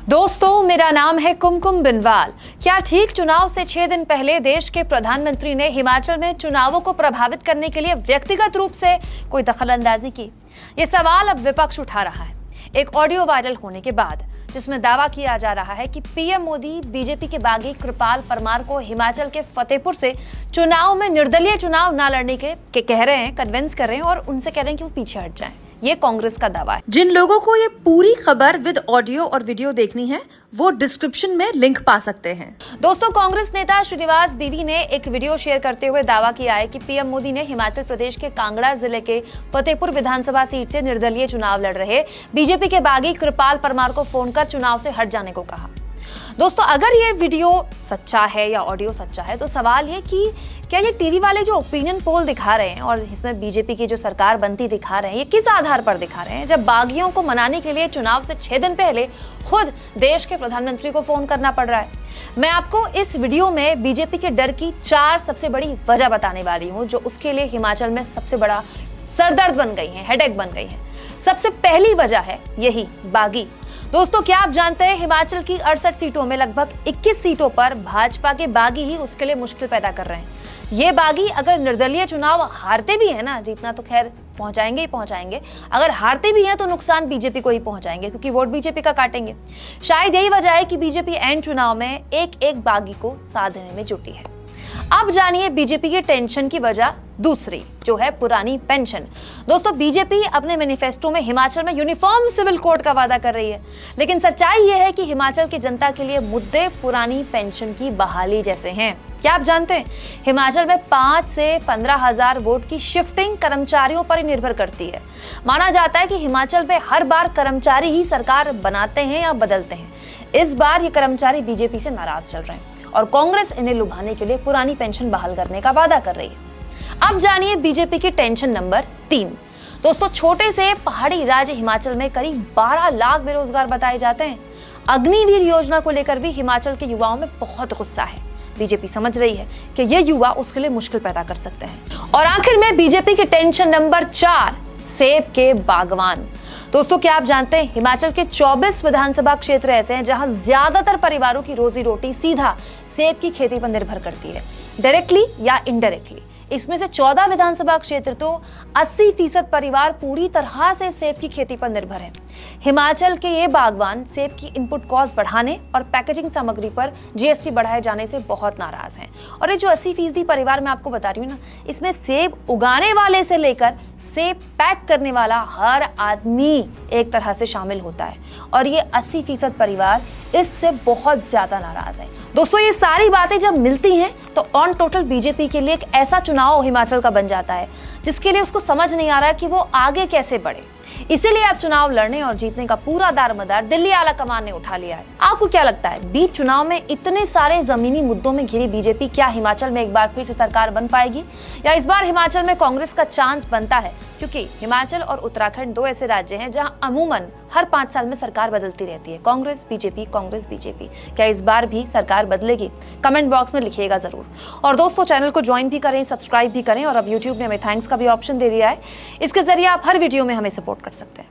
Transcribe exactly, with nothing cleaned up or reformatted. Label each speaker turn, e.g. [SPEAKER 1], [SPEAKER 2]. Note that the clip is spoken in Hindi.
[SPEAKER 1] दोस्तों, मेरा नाम है कुमकुम बिनवाल। क्या ठीक चुनाव से छह दिन पहले देश के प्रधानमंत्री ने हिमाचल में चुनावों को प्रभावित करने के लिए व्यक्तिगत रूप से कोई दखलंदाजी की? ये सवाल अब विपक्ष उठा रहा है एक ऑडियो वायरल होने के बाद, जिसमें दावा किया जा रहा है कि पीएम मोदी बीजेपी के बागी कृपाल परमार को हिमाचल के फतेहपुर से चुनाव में निर्दलीय चुनाव न लड़ने के, के कह रहे हैं, कन्विंस कर रहे हैं और उनसे कह रहे हैं कि वो पीछे हट जाएं। ये कांग्रेस का दावा है। जिन लोगों को ये पूरी खबर विद ऑडियो और वीडियो देखनी है, वो डिस्क्रिप्शन में लिंक पा सकते हैं। दोस्तों, कांग्रेस नेता श्रीनिवास बीवी ने एक वीडियो शेयर करते हुए दावा किया है कि पीएम मोदी ने हिमाचल प्रदेश के कांगड़ा जिले के फतेहपुर विधानसभा सीट से निर्दलीय चुनाव लड़ रहे बीजेपी के बागी कृपाल परमार को फोन कर चुनाव से हट जाने को कहा। दोस्तों, अगर ये वीडियो सच्चा है या ऑडियो सच्चा है, तो सवाल ये कि क्या ये टीवी वाले जो ओपिनियन पोल दिखा रहे हैं और इसमें बीजेपी की जो सरकार बनती दिखा रहे हैं, ये किस आधार पर दिखा रहे हैं, जब बागियों को मनाने के लिए चुनाव से छह दिन पहले खुद देश के प्रधानमंत्री को फोन करना पड़ रहा है? मैं आपको इस वीडियो में बीजेपी के डर की चार सबसे बड़ी वजह बताने वाली हूँ, जो उसके लिए हिमाचल में सबसे बड़ा सरदर्द बन गई है, हेडेक बन गई है। सबसे पहली वजह है यही बागी। दोस्तों, क्या आप जानते हैं हिमाचल की अड़सठ सीटों में लगभग इक्कीस सीटों पर भाजपा के बागी ही उसके लिए मुश्किल पैदा कर रहे हैं। ये बागी अगर निर्दलीय चुनाव हारते भी है ना, जीतना तो खैर पहुंचाएंगे ही पहुंचाएंगे, अगर हारते भी हैं तो नुकसान बीजेपी को ही पहुंचाएंगे, क्योंकि वोट बीजेपी का काटेंगे। शायद यही वजह है कि बीजेपी एंड चुनाव में एक एक बागी को साथ देने में जुटी है। अब जानिए बीजेपी के टेंशन की वजह दूसरी, जो है पुरानी पेंशन। दोस्तों, बीजेपी अपने मैनिफेस्टो में हिमाचल में यूनिफॉर्म सिविल कोड का वादा कर रही है, लेकिन सच्चाई यह है कि हिमाचल की जनता के लिए मुद्दे पुरानी पेंशन की बहाली जैसे हैं। क्या आप जानते हैं, हिमाचल में पांच से पंद्रह हजार वोट की शिफ्टिंग कर्मचारियों पर ही निर्भर करती है। माना जाता है कि हिमाचल में हर बार कर्मचारी ही सरकार बनाते हैं या बदलते हैं। इस बार ये कर्मचारी बीजेपी से नाराज चल रहे हैं और कांग्रेस इन्हें लुभाने के लिए पुरानी पेंशन बहाल करने का वादा कर रही है। अब जानिए बीजेपी की टेंशन नंबर तीन। दोस्तों, छोटे से पहाड़ी राज्य हिमाचल में करीब बारह लाख बेरोजगार बताए जाते हैं। अग्निवीर योजना को लेकर भी हिमाचल के युवाओं में बहुत गुस्सा है। बीजेपी समझ रही है कि ये युवा उसके लिए मुश्किल पैदा कर सकते हैं। और आखिर में बीजेपी की टेंशन नंबर चार, सेब के बागवान। दोस्तों, क्या आप जानते हैं हिमाचल के चौबीस विधानसभा क्षेत्र ऐसे हैं जहां ज्यादातर परिवारों की रोजी रोटी सीधा सेब की खेती पर निर्भर करती है, डायरेक्टली या इनडायरेक्टली। इसमें से चौदह विधानसभा क्षेत्र तो अस्सी फीसद परिवार पूरी तरह से सेब की खेती पर निर्भर है। हिमाचल के ये बागवान सेब की इनपुट कॉस्ट बढ़ाने और पैकेजिंग सामग्री पर जीएसटी बढ़ाए जाने से बहुत नाराज हैं। और ये जो अस्सी फीसदी परिवार मैं आपको बता रही हूँ ना, इसमें सेब उगाने वाले से लेकर सेब पैक करने वाला हर आदमी एक तरह से शामिल होता है, और ये अस्सी फीसद परिवार इससे बहुत ज्यादा नाराज है। दोस्तों, ये सारी बातें जब मिलती हैं तो ऑन टोटल बीजेपी के लिए एक ऐसा चुनाव हिमाचल का बन जाता है जिसके लिए उसको समझ नहीं आ रहा है कि वो आगे कैसे बढ़े। इसीलिए अब चुनाव लड़ने और जीतने का पूरा दारोमदार दिल्ली आला कमान ने उठा लिया है। आपको क्या लगता है, बीच चुनाव में इतने सारे जमीनी मुद्दों में घिरी बीजेपी क्या हिमाचल में एक बार फिर से सरकार बन पाएगी, या इस बार हिमाचल में कांग्रेस का चांस बनता है? क्योंकि हिमाचल और उत्तराखंड दो ऐसे राज्य हैं जहां अमूमन हर पांच साल में सरकार बदलती रहती है, कांग्रेस बीजेपी कांग्रेस बीजेपी। क्या इस बार भी सरकार बदलेगी? कमेंट बॉक्स में लिखिएगा जरूर। और दोस्तों, चैनल को ज्वाइन भी करें, सब्सक्राइब भी करें, और अब यूट्यूब ने हमें थैंक्स का भी ऑप्शन दे दिया है। इसके जरिए आप हर वीडियो में हमें सपोर्ट कर सकते हैं।